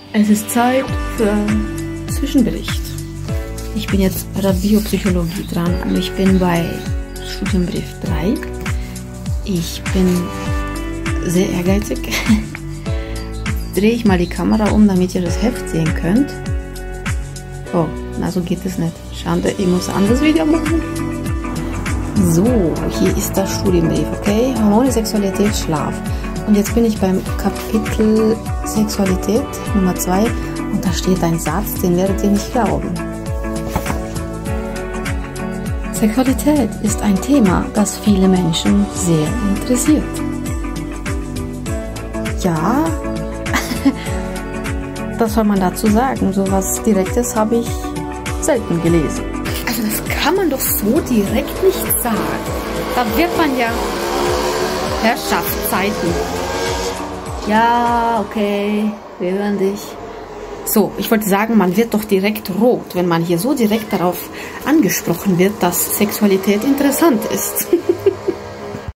Es ist Zeit für einen Zwischenbericht. Ich bin jetzt bei der Biopsychologie dran und ich bin bei Studienbrief 3. Ich bin sehr ehrgeizig. Drehe ich mal die Kamera um, damit ihr das Heft sehen könnt. Oh, na so geht es nicht. Schade, ich muss ein anderes Video machen. So, hier ist das Studienbrief, okay? Hormone, Sexualität, Schlaf. Und jetzt bin ich beim Kapitel Sexualität Nummer 2 und da steht ein Satz, den werdet ihr nicht glauben. Sexualität ist ein Thema, das viele Menschen sehr interessiert. Ja, was soll man dazu sagen? So was Direktes habe ich selten gelesen. Also das kann man doch so direkt nicht sagen. Da wird man ja Herrschaftszeiten. Ja, okay, wir hören dich. So, ich wollte sagen, man wird doch direkt rot, wenn man hier so direkt darauf angesprochen wird, dass Sexualität interessant ist.